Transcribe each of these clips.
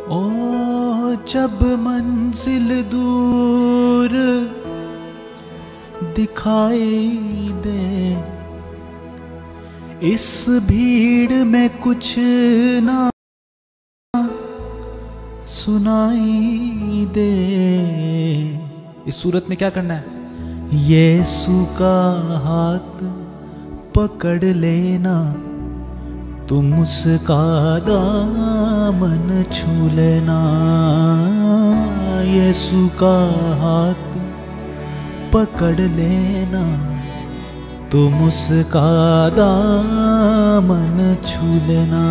ओ जब मंजिल दूर दिखाई दे, इस भीड़ में कुछ ना सुनाई दे। इस सूरत में क्या करना है? यीशु का हाथ पकड़ लेना, तुम उसका दामन छू लेना। यीशु का हाथ पकड़ लेना, तुम उसका दामन छू लेना।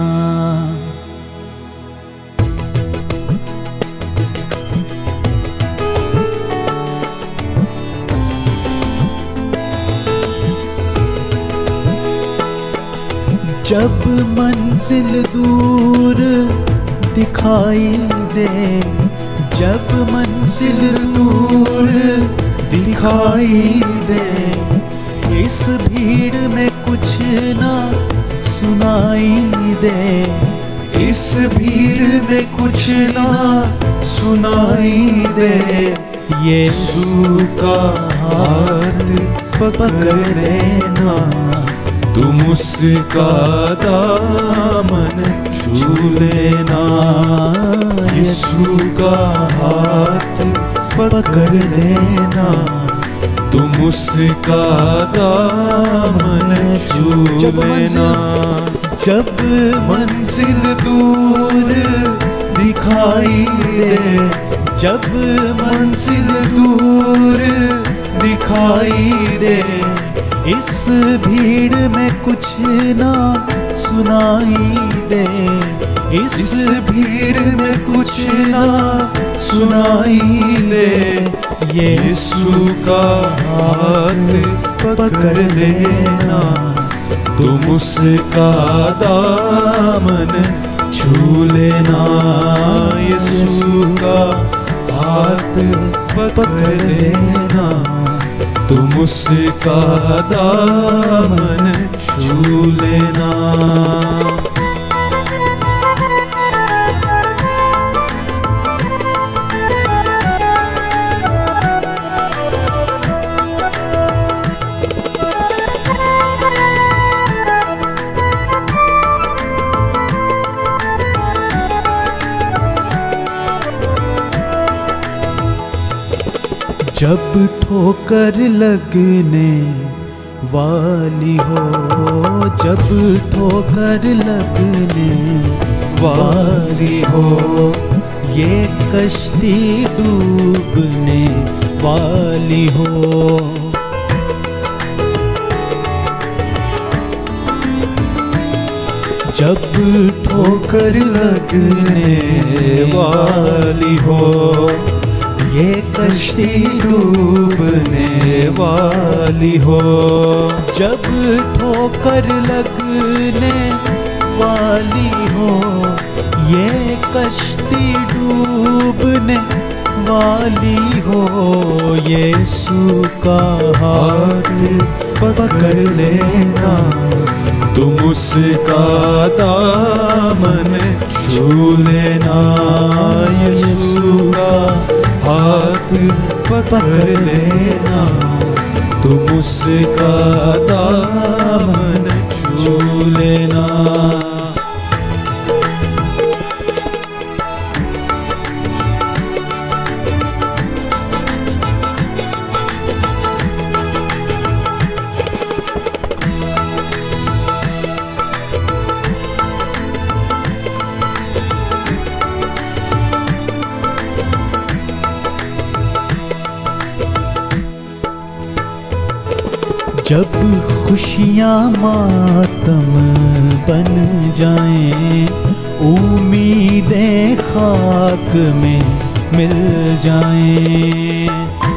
जब मंजिल दूर दिखाई दे, जब मंजिल दूर दिखाई दे, इस भीड़ में कुछ ना सुनाई दे, इस भीड़ में कुछ ना सुनाई दे। यीशु का हाथ पकड़ लेना, तुम उसका दामन छू लेना। यीशु का हाथ पकड़ लेना, तुम उसका दामन छू लेना। जब मंजिल दूर दिखाई दे, जब मंजिल दूर दिखाई दे, इस भीड़ में कुछ ना सुनाई दे, इस भीड़ में कुछ ना सुनाई दे। यीशु का हाथ पकड़ लेना, तुम उसका दामन छू लेना। यीशु का हाथ पकड़ लेना, तुम उसका दामन छू लेना। जब ठोकर लगने वाली हो, जब ठोकर लगने वाली हो, ये कश्ती डूबने वाली हो। जब ठोकर लगने वाली हो, ये कश्ती डूबने वाली हो। जब ठोकर लगने वाली हो, ये कश्ती डूबने वाली हो। यीशु का हाथ पकड़ लेना, तुम उसका दामन छू लेना। यीशु का हाथ पकड़ लेना, तुम उसका दामन छू लेना। जब खुशियाँ मातम बन जाएं, उम्मीदें खाक में मिल जाएं।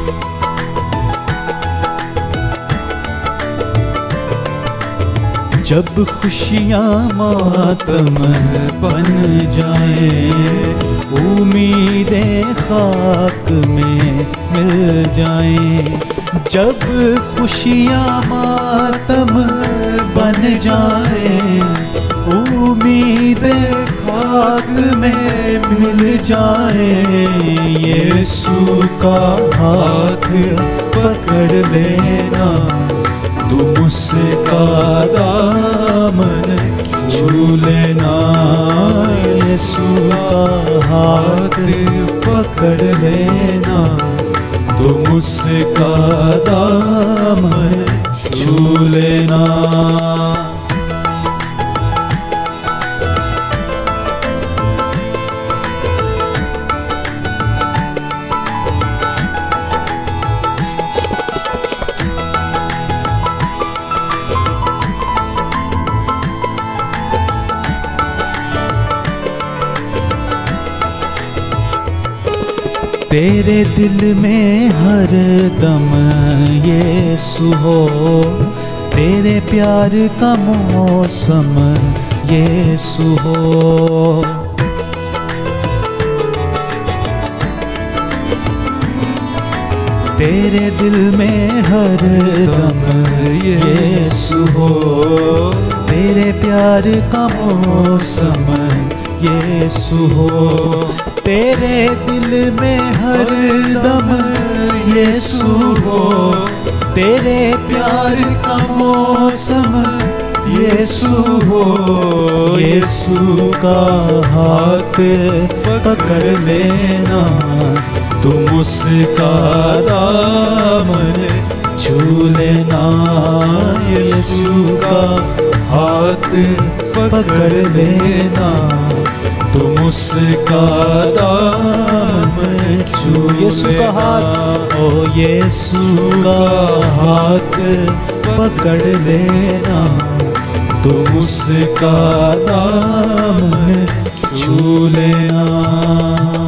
जब खुशियाँ मातम बन जाएं, उम्मीदें खाक में मिल जाएं। जब खुशियाँ मातम बन जाए, उम्मीदें खाक में मिल जाए, यीशु का हाथ पकड़ लेना, तुम उसका दामन छू लेना। यीशु का हाथ पकड़ लेना, तुम उसका दामन छू लेना। तेरे दिल में हर दम यीशु हो, तेरे प्यार का मौसम यीशु हो। तेरे दिल में हर दम यीशु हो, तेरे प्यार का मौसम यीशु हो। तेरे दिल में हर दम यीशु हो, तेरे प्यार का मौसम यीशु हो। यीशु का हाथ पकड़ लेना, तुम उसका दामन छू लेना। यीशु का हाथ पकड़ लेना, तुम उसका दामन छू। यीशु का हाथ, ओ यीशु का हाथ पकड़ लेना, तुम उसका दामन छू लेना।